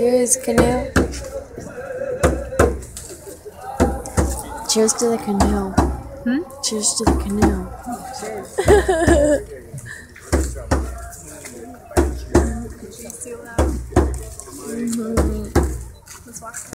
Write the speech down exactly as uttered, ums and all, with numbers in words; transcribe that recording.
Cheers, Canoe. Cheers to the canoe. Hmm? Cheers to the canoe. Could you seal that? Mm-hmm. Let's walk.